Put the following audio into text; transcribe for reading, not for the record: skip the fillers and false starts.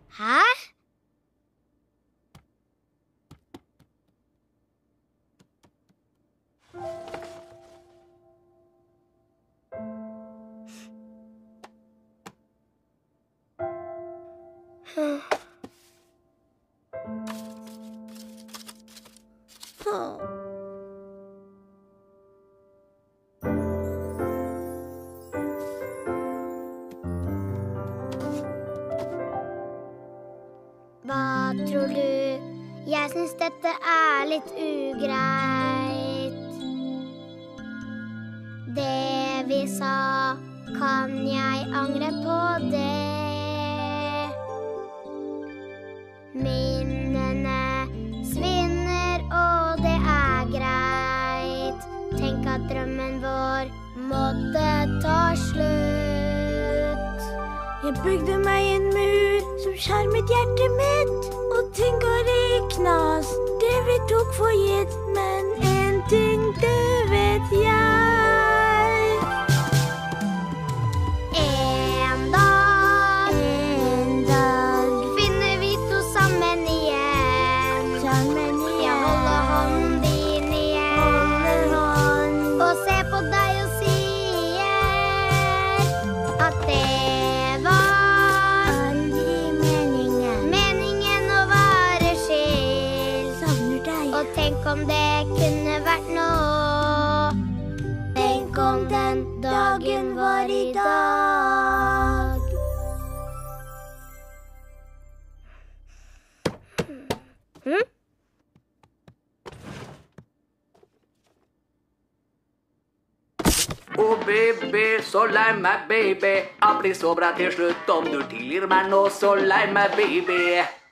Hæ? Hva tror du? Jeg synes dette er litt ugreit. Det vi sa, kan jeg angre på det? Minnene svinner, og det er greit. Tenk at drømmen vår måtte ta slutt. Jeg bygde meg en mur som skjermet hjertet mitt, og ting går i knas, det vi tok for gitt. Men en ting, det vet jeg. En dag finner vi to sammen igjen. Jeg holder hånden din igjen og ser på deg og sier at det tenk om det kunne vært nå. Tenk om den dagen var i dag. Å, baby, så lei meg, baby. Jeg blir så bra til slutt om du tilgir meg nå, så lei meg, baby.